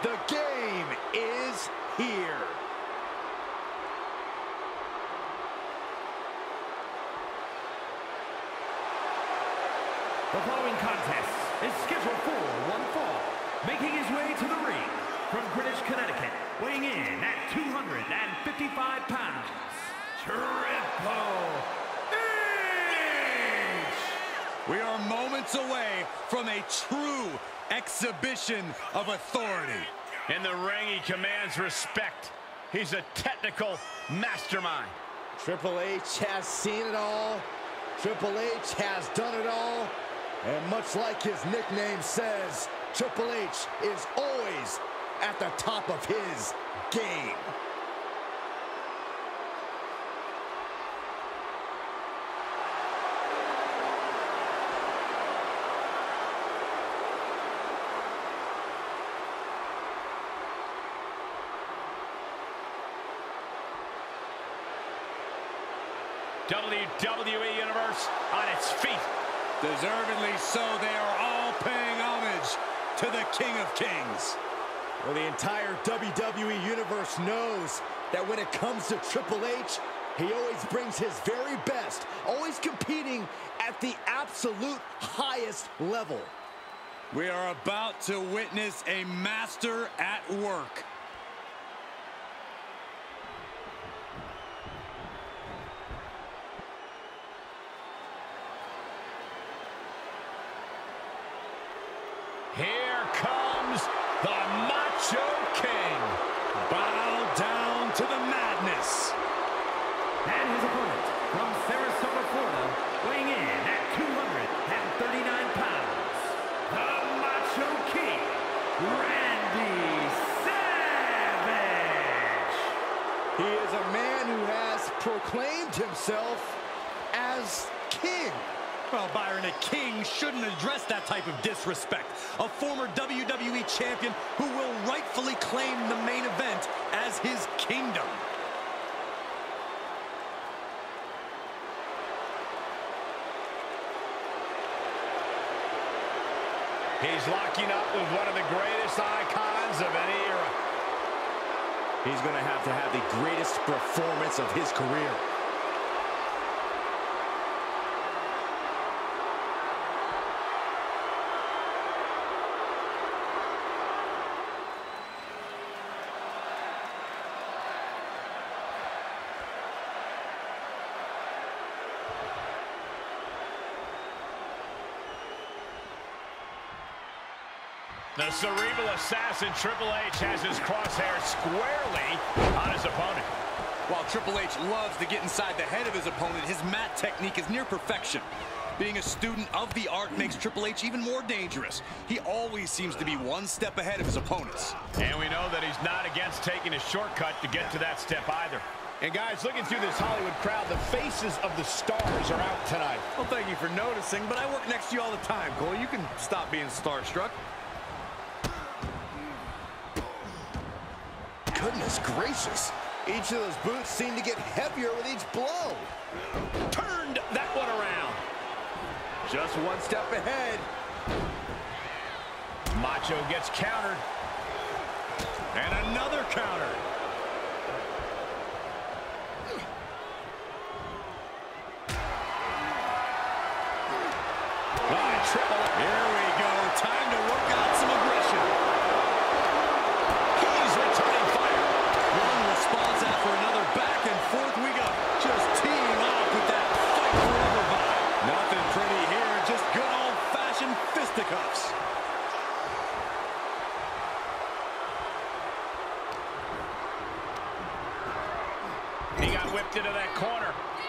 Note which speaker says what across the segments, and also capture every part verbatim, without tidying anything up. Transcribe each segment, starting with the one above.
Speaker 1: The game is here.
Speaker 2: The following contest is scheduled for one fall. Making his way to the ring from Greenwich, Connecticut, weighing in at two hundred fifty-five pounds, Triple H!
Speaker 3: We are moments away from a true exhibition of authority.
Speaker 4: In the ring, he commands respect. He's a technical mastermind.
Speaker 1: Triple H has seen it all. Triple H has done it all. And much like his nickname says, Triple H is always at the top of his game.
Speaker 4: W W E Universe on its feet.
Speaker 3: Deservedly so, they are all paying homage to the King of Kings.
Speaker 1: Well, the entire W W E Universe knows that when it comes to Triple H, he always brings his very best, always competing at the absolute highest level.
Speaker 3: We are about to witness a master at work.
Speaker 4: Here comes the Macho King.
Speaker 3: Bow down to the madness.
Speaker 2: And his opponent from Sarasota, Florida, weighing in at two hundred thirty-nine pounds, the Macho King, Randy Savage.
Speaker 1: He is a man who has proclaimed himself as king.
Speaker 3: Well, Byron, a king shouldn't address that type of disrespect. A former W W E champion who will rightfully claim the main event as his kingdom.
Speaker 4: He's locking up with one of the greatest icons of any era.
Speaker 1: He's going to have to have the greatest performance of his career.
Speaker 4: The cerebral assassin Triple H has his crosshairs squarely on his opponent.
Speaker 3: While Triple H loves to get inside the head of his opponent, his mat technique is near perfection. Being a student of the art makes Triple H even more dangerous. He always seems to be one step ahead of his opponents.
Speaker 4: And we know that he's not against taking a shortcut to get to that step either. And guys, looking through this Hollywood crowd, the faces of the stars are out tonight.
Speaker 3: Well, thank you for noticing, but I work next to you all the time, Cole. You can stop being starstruck.
Speaker 1: Goodness gracious. Each of those boots seem to get heavier with each blow.
Speaker 4: Turned that one around.
Speaker 1: Just one step ahead.
Speaker 4: Macho gets countered.
Speaker 3: And another counter.
Speaker 4: Ah, Triple H.
Speaker 3: Here we go. Time to work out some aggression.
Speaker 4: He's returning fire.
Speaker 3: One response after another. Back and forth we go. Just teeing off with that fight forever vibe. Nothing pretty here. Just good old-fashioned fisticuffs.
Speaker 4: He got whipped into that corner.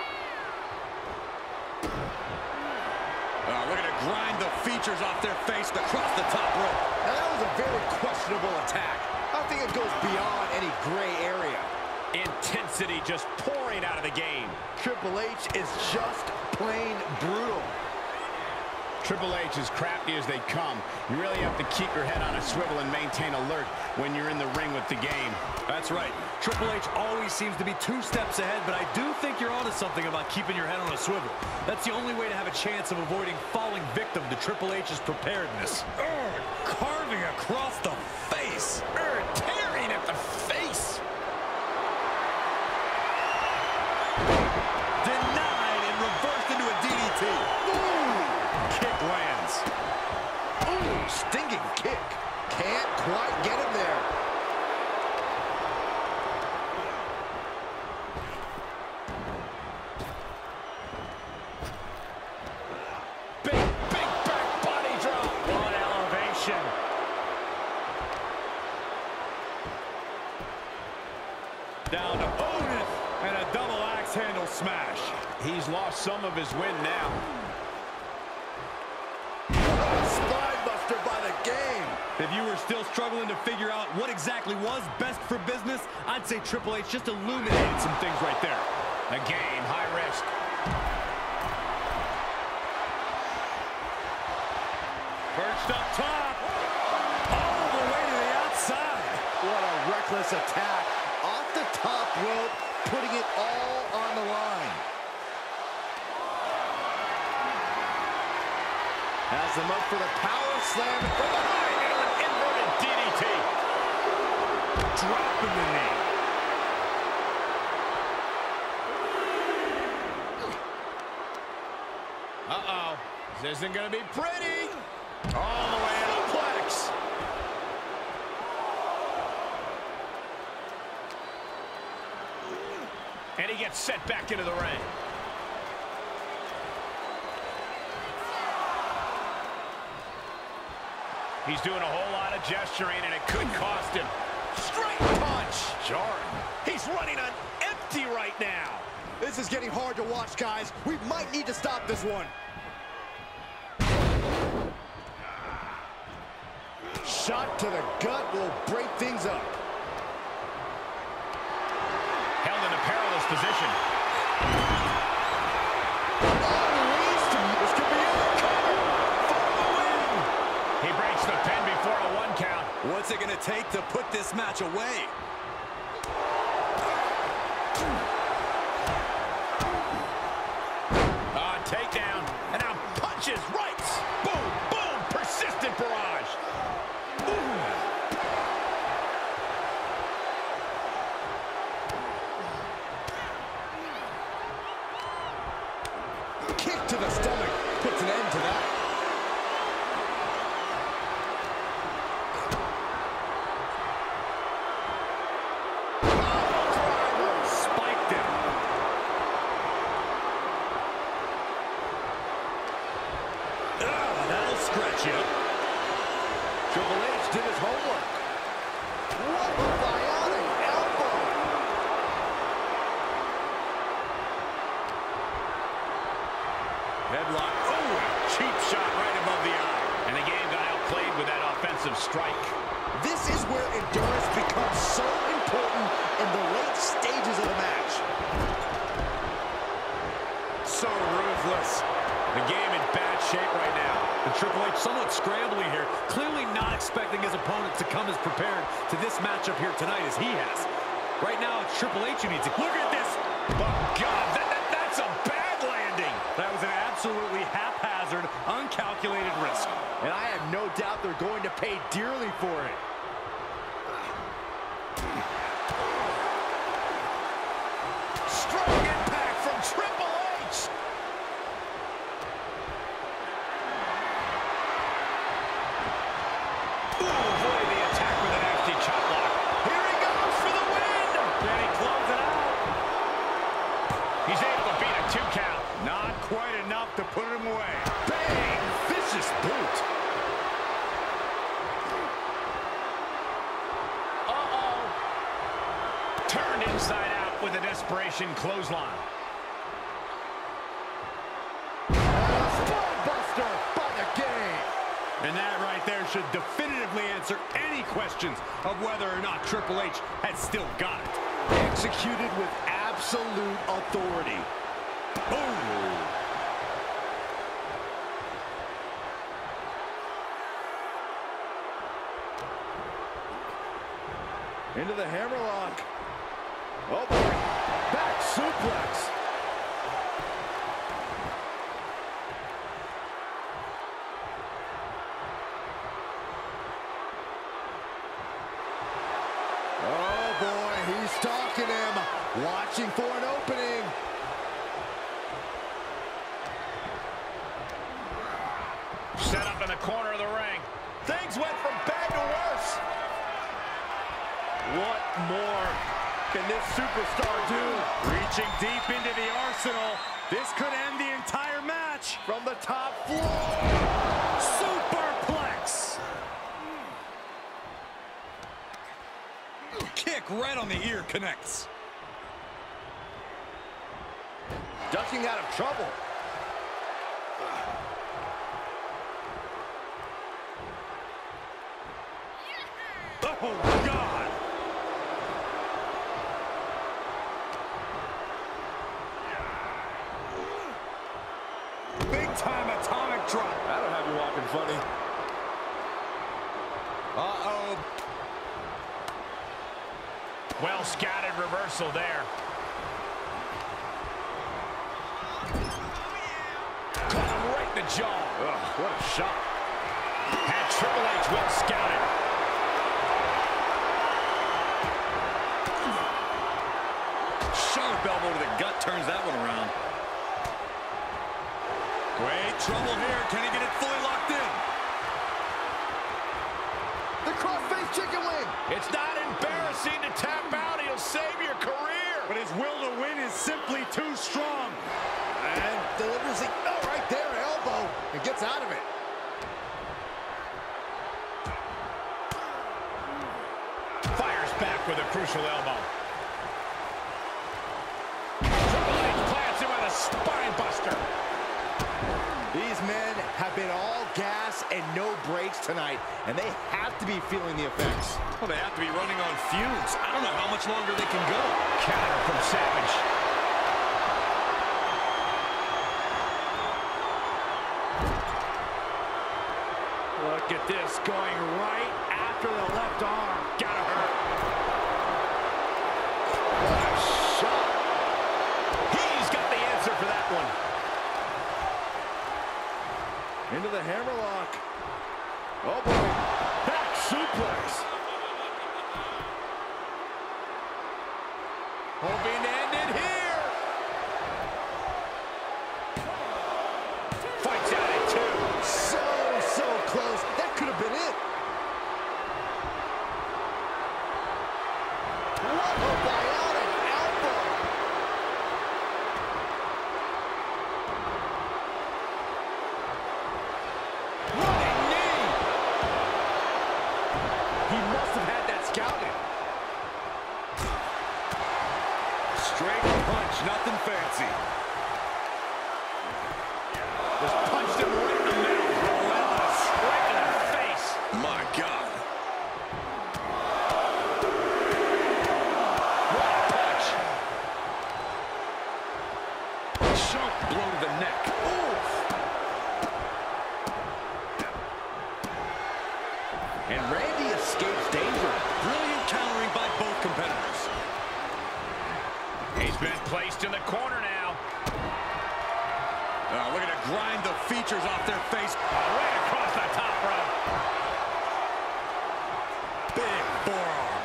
Speaker 3: Uh, looking to grind the features off their face across the top rope.
Speaker 1: Now, that was a very questionable attack. I think it goes beyond any gray area.
Speaker 4: Intensity just pouring out of the game.
Speaker 1: Triple H is just plain brutal.
Speaker 4: Triple H, as crafty as they come, you really have to keep your head on a swivel and maintain alert when you're in the ring with the game.
Speaker 3: That's right. Triple H always seems to be two steps ahead, but I do think you're onto something about keeping your head on a swivel. That's the only way to have a chance of avoiding falling victim to Triple H's preparedness.
Speaker 4: Oh, carving across the face. Er, tearing at the face.
Speaker 3: Denied and reversed into a D D T.
Speaker 4: Ooh, kick lands.
Speaker 1: Ooh, stinging kick. Can't quite get him there.
Speaker 4: Big, big back body drop.
Speaker 2: What elevation.
Speaker 3: Down to Otis and a double axe handle smash.
Speaker 4: He's lost some of his wind now.
Speaker 1: Spinebuster by the game.
Speaker 3: If you were still struggling to figure out what exactly was best for business, I'd say Triple H just illuminated some things right there.
Speaker 4: A game, high risk.
Speaker 3: Perched up top. All the way to the outside.
Speaker 1: What a reckless attack. Off the top rope, putting it all on the line. Has him up for the power slam from behind.
Speaker 4: An inverted D D T.
Speaker 3: Dropping the knee.
Speaker 4: Uh-oh. This isn't going to be pretty. All the way to the plex. And he gets set back into the ring. He's doing a whole lot of gesturing, and it could cost him. Straight punch. Jarring. He's running on empty right now.
Speaker 1: This is getting hard to watch, guys. We might need to stop this one. Shot to the gut will break things up.
Speaker 4: Held in a perilous position.
Speaker 1: Unleashed. This could be it. Cover for the win.
Speaker 4: He breaks the pin before a one count.
Speaker 3: What's it going to take to put this match away?
Speaker 4: Uh, takedown. And now punches, rights. Boom, boom. Persistent barrage. Ooh.
Speaker 1: Kick to the stomach puts an end to that.
Speaker 3: Spiked him. Ah, that'll scratch you.
Speaker 1: Triple H did his homework. What a bionic elbow.
Speaker 3: Headlock.
Speaker 4: Oh, cheap shot right above the eye. And the game got outplayed with that offensive strike.
Speaker 1: This is where endurance becomes so important in the late stages of the match.
Speaker 3: So ruthless. The game in bad shape right now. And Triple H somewhat scrambling here, clearly not expecting his opponent to come as prepared to this matchup here tonight as he has. Right now, it's Triple H who needs to... Look at this!
Speaker 4: Oh, God, that, that, that's a bad landing.
Speaker 3: That was an absolutely haphazard, uncalculated risk.
Speaker 1: And I have no doubt they're going to pay dearly for it.
Speaker 4: Strong impact from Triple H. Ooh, avoided the attack with a nasty chop block. Here he goes for the win.
Speaker 3: Can he close it out?
Speaker 4: He's able to beat a two count.
Speaker 3: Not quite enough to put him away.
Speaker 1: Bang! Vicious boot.
Speaker 4: Uh-oh. Turned inside out with a desperation clothesline.
Speaker 1: Spinebuster by the game.
Speaker 3: And that right there should definitively answer any questions of whether or not Triple H has still got it.
Speaker 1: Executed with absolute authority.
Speaker 3: Boom!
Speaker 1: Into the hammerlock. Oh boy. Back suplex. Oh boy, he's stalking him. Watching for an opening.
Speaker 4: Set up in the corner of the ring. Things went from bad to worse.
Speaker 1: What more can this superstar do?
Speaker 3: Reaching deep into the arsenal. This could end the entire match.
Speaker 1: From the top floor.
Speaker 3: Superplex. Kick right on the ear connects.
Speaker 1: Ducking out of trouble.
Speaker 3: Oh, God. Big time atomic drop.
Speaker 1: That'll have you walking funny.
Speaker 3: Uh-oh.
Speaker 4: Well scouted reversal there. Caught him right in the jaw.
Speaker 1: Ugh, what a shot.
Speaker 4: Had Triple H well scouted.
Speaker 3: Sharp elbow to the gut turns that one around. Great trouble here. Can he get it fully locked in?
Speaker 1: The crossface chicken wing.
Speaker 4: It's not embarrassing to tap out. He'll save your career.
Speaker 3: But his will to win is simply too strong.
Speaker 1: And delivers the, oh, right there, elbow. And gets out of it.
Speaker 4: Fires back with a crucial elbow. Triple H plants him with a spine buster.
Speaker 1: These men have been all gas and no brakes tonight, and they have to be feeling the effects.
Speaker 3: Well, they have to be running on fumes. I don't know how much longer they can go.
Speaker 4: Counter from Savage.
Speaker 1: Look at this, going right after the left arm. Gotta hurt. What a shot.
Speaker 4: He's got the answer for that one.
Speaker 1: Into the hammerlock. Oh boy. Back suplex.
Speaker 4: Hoping to end it here. Fights out at two.
Speaker 1: So, so close. That could have been it. What a bionic elbow.
Speaker 3: Running knee.
Speaker 1: He must have had that scouted.
Speaker 3: Straight punch, nothing fancy.
Speaker 4: Just punched him right in the middle. Relentless. Right in the face.
Speaker 3: My God.
Speaker 4: What a punch.
Speaker 3: Sharp blow to the neck. Oof.
Speaker 1: And Randy escapes danger.
Speaker 3: Brilliant countering by both competitors.
Speaker 4: He's been placed in the corner now.
Speaker 3: Uh, looking to grind the features off their face.
Speaker 4: Uh, right across the top rope.
Speaker 3: Big forearm.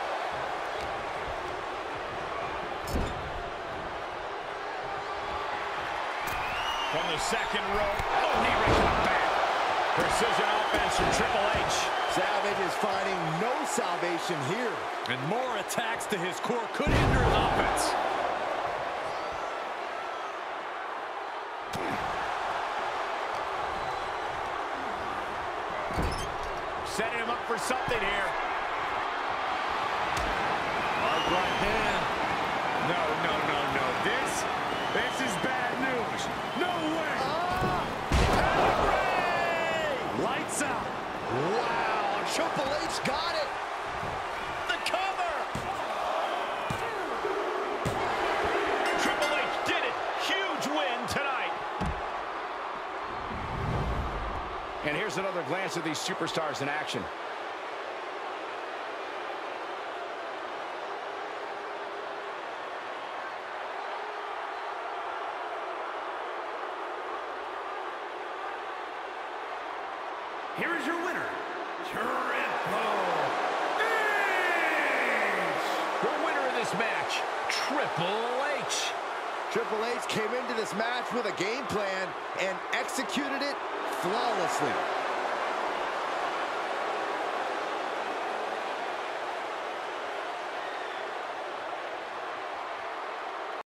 Speaker 4: From the second rope. Oh, knee right to the back. Precision offense from Triple H.
Speaker 1: Savage is finding no salvation here.
Speaker 3: And more attacks to his core could hinder his offense.
Speaker 4: Setting him up for something here.
Speaker 1: Hard right hand.
Speaker 4: No, no, no, no. This, this is bad news. No way.
Speaker 1: Ah! Lights out. Wow, Triple H got it.
Speaker 4: The cover. Triple H did it. Huge win tonight. And here's another glance at these superstars in action.
Speaker 2: here is your winner, Triple H!
Speaker 4: The winner of this match, Triple H.
Speaker 1: Triple H came into this match with a game plan and executed it flawlessly.